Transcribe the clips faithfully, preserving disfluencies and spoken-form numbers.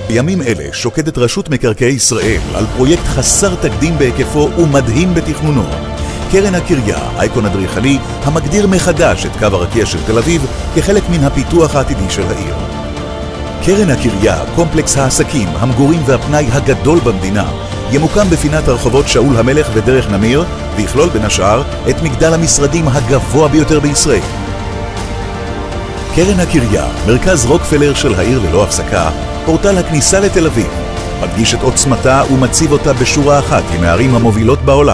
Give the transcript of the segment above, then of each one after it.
בימים אלה שוקדת רשות מקרקעי ישראל על פרויקט חסר תקדים בהיקפו ומדהים בתכנונו. קרן הקריה, אייקון אדריכלי המגדיר מחדש את קו הרקיע של תל אביב כחלק מן הפיתוח העתידי של העיר. קרן הקריה, קומפלקס העסקים, המגורים והפנאי הגדול במדינה, ימוקם בפינת הרחובות שאול המלך ודרך נמיר, ויכלול בין השאר את מגדל המשרדים הגבוה ביותר בישראל. קרן הקריה, מרכז רוקפלר של העיר ללא הפסקה, פורטל הכניסה לתל אביב, מדגיש את עוצמתה ומציב אותה בשורה אחת עם הערים המובילות בעולם.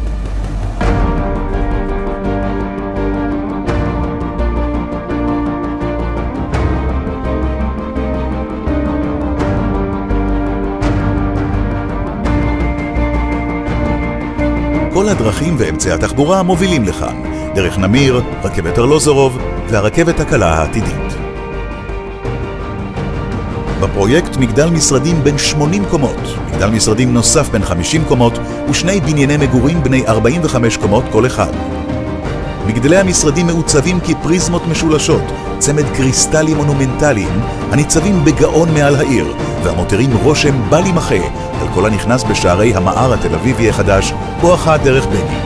כל הדרכים ואמצעי התחבורה מובילים לכאן, דרך נמיר, רכבת ארלוזורוב והרכבת הקלה העתידית. בפרויקט מגדל משרדים בין שמונים קומות, מגדל משרדים נוסף בין חמישים קומות ושני בנייני מגורים בני ארבעים וחמש קומות כל אחד. מגדלי המשרדים מעוצבים כפריזמות משולשות, צמד קריסטלים מונומנטליים הניצבים בגאון מעל העיר והמותירים רושם בל יימחה על כל הנכנס בשערי המאר התל אביבי החדש בואכה דרך בני.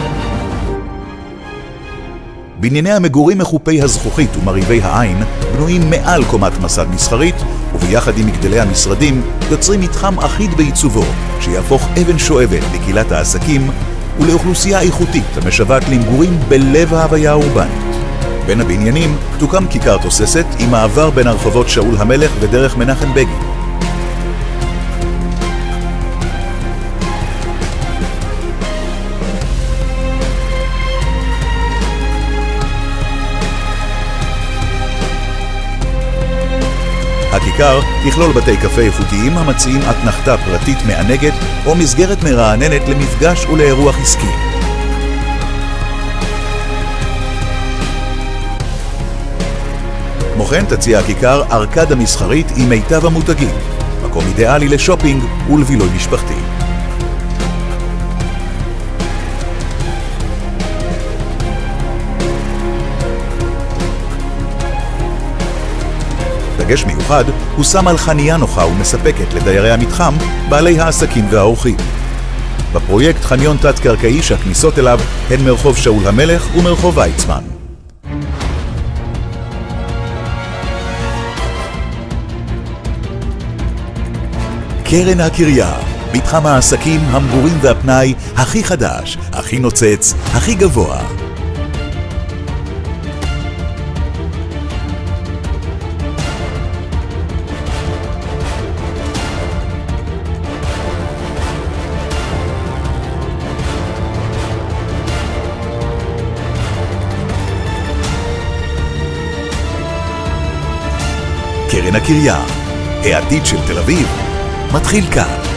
בנייני המגורים מחופי הזכוכית ומרהיבי העין בנויים מעל קומת מסד מסחרית, וביחד עם מגדלי המשרדים יוצרים מתחם אחיד בעיצובו שיהפוך אבן שואבת לקהילת העסקים ולאוכלוסייה איכותית המשוועת למגורים בלב ההוויה האורבנית. בין הבניינים תוקם כיכר תוססת עם מעבר בין הרחובות שאול המלך ודרך מנחם בגין. הכיכר יכלול בתי קפה איכותיים המציעים אתנחתה פרטית מענגת או מסגרת מרעננת למפגש ולאירוח עסקי. כמו כן תציע הכיכר ארקדה מסחרית עם מיטב המותגים, מקום אידיאלי לשופינג ולבילוי משפחתי. דגש מיוחד הוא שם על חנייה נוחה ומספקת לדיירי המתחם, בעלי העסקים והאורחים. בפרויקט חניון תת-קרקעי שהכניסות אליו הן מרחוב שאול המלך ומרחוב ויצמן. קרן הקריה, מתחם העסקים, המגורים והפנאי הכי חדש, הכי נוצץ, הכי גבוה. קרן הקריה, העתיד של תל אביב, מתחיל כאן.